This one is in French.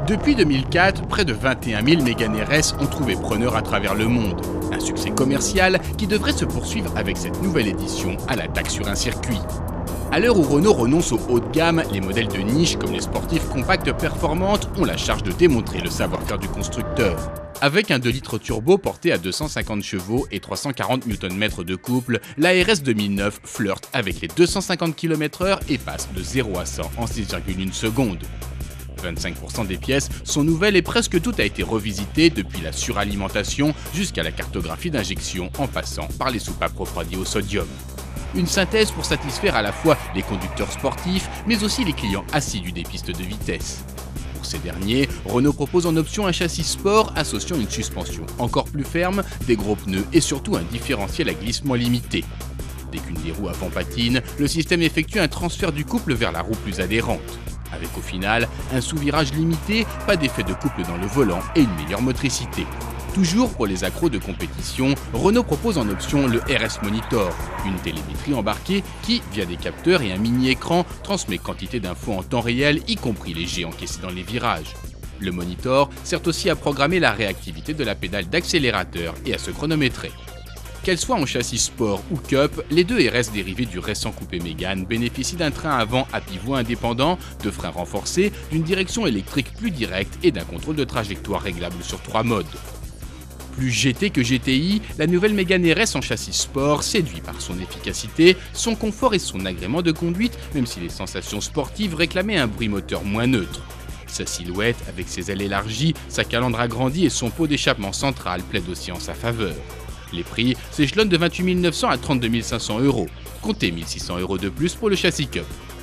Depuis 2004, près de 21 000 Mégane RS ont trouvé preneur à travers le monde. Un succès commercial qui devrait se poursuivre avec cette nouvelle édition à l'attaque sur un circuit. À l'heure où Renault renonce au haut de gamme, les modèles de niche comme les sportifs compacts performantes ont la charge de démontrer le savoir-faire du constructeur. Avec un 2 litres turbo porté à 250 chevaux et 340 Nm de couple, la RS 2009 flirte avec les 250 km/h et passe de 0 à 100 en 6,1 secondes. 25% des pièces sont nouvelles et presque tout a été revisité depuis la suralimentation jusqu'à la cartographie d'injection en passant par les soupapes refroidies au sodium. Une synthèse pour satisfaire à la fois les conducteurs sportifs mais aussi les clients assidus des pistes de vitesse. Pour ces derniers, Renault propose en option un châssis sport associant une suspension encore plus ferme, des gros pneus et surtout un différentiel à glissement limité. Dès qu'une des roues avant patine, le système effectue un transfert du couple vers la roue plus adhérente. Avec au final un sous-virage limité, pas d'effet de couple dans le volant et une meilleure motricité. Toujours pour les accros de compétition, Renault propose en option le RS Monitor, une télémétrie embarquée qui, via des capteurs et un mini-écran, transmet quantité d'infos en temps réel, y compris les jets encaissés dans les virages. Le Monitor sert aussi à programmer la réactivité de la pédale d'accélérateur et à se chronométrer. Qu'elle soit en châssis sport ou cup, les deux RS dérivés du récent coupé Mégane bénéficient d'un train avant à pivot indépendant, de freins renforcés, d'une direction électrique plus directe et d'un contrôle de trajectoire réglable sur 3 modes. Plus GT que GTI, la nouvelle Mégane RS en châssis sport séduit par son efficacité, son confort et son agrément de conduite, même si les sensations sportives réclamaient un bruit moteur moins neutre. Sa silhouette, avec ses ailes élargies, sa calandre agrandie et son pot d'échappement central plaident aussi en sa faveur. Les prix s'échelonnent de 28 900 à 32 500 €. Comptez 1 600 € de plus pour le châssis cup.